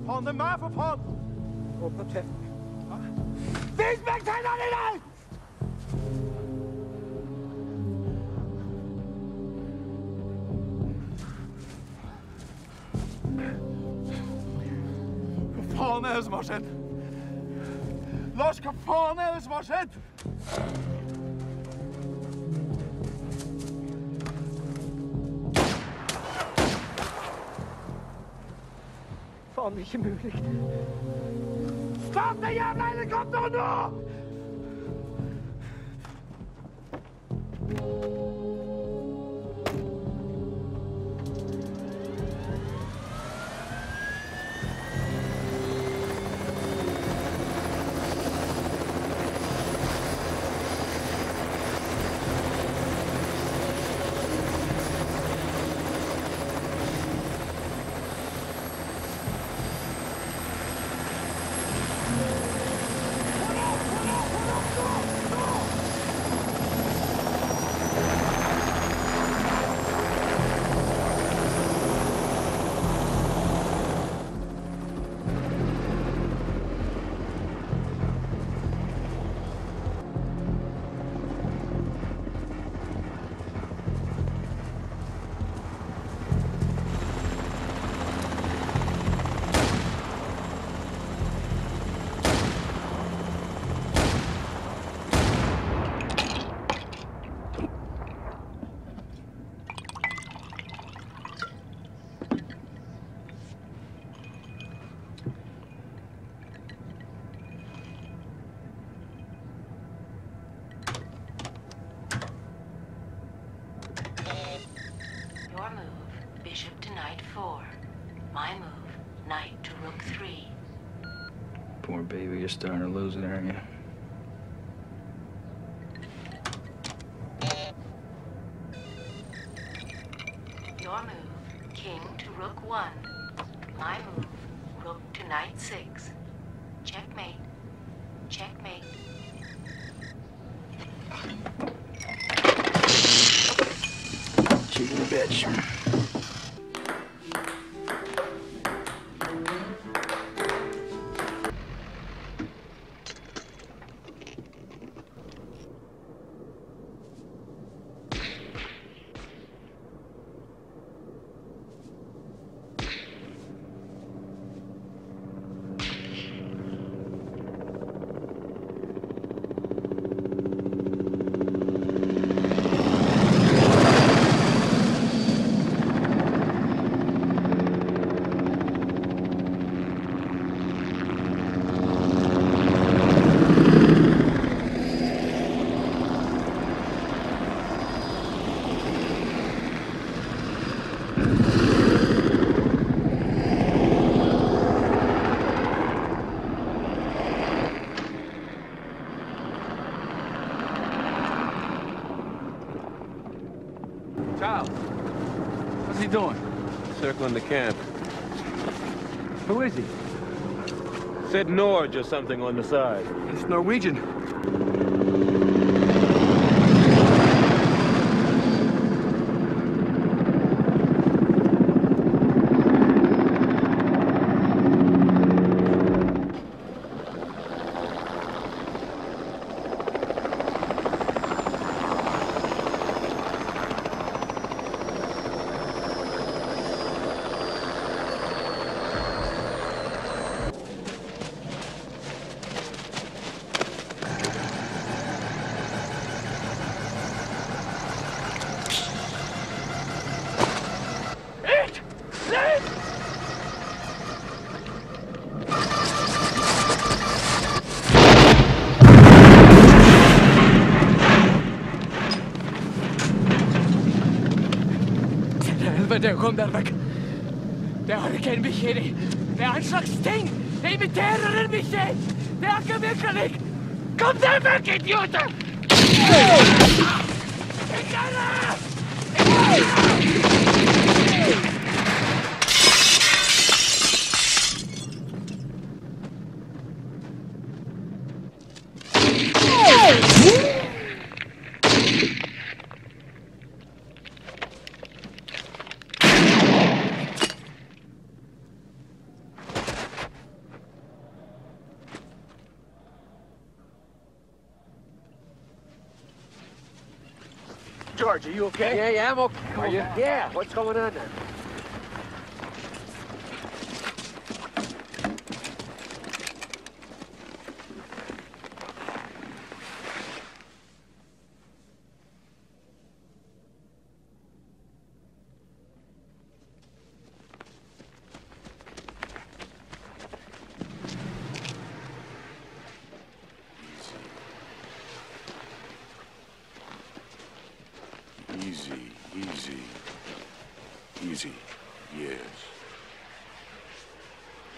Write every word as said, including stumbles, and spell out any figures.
faen, det er meg, for faen! Åpne opp kjeften. Vis meg tennene dine! Hva faen er det som har skjedd? Lars, hva faen er det som har skjedd? Faen, det er ikke mulig. Stopp den jævla helikopteren nå! Your move, bishop to knight four. My move, knight to rook three. Poor baby, you're starting to lose it, aren't you? Your move, king to rook one. My move, rook to knight six. Checkmate. Checkmate. Cheating bitch. Charles, what's he doing? Circling the camp. Who is he? Said Norge or something on the side. It's Norwegian. Helvete, kom der vekk. Det har ikke en bikkje i det. Det er en slags ting. Det imiterer en bikkje. Det er ikke virkelig. Kom der vekk, idioter! George, are you okay? Yeah, yeah, I'm okay. Are you? Yeah, what's going on there? Easy, easy, easy, yes.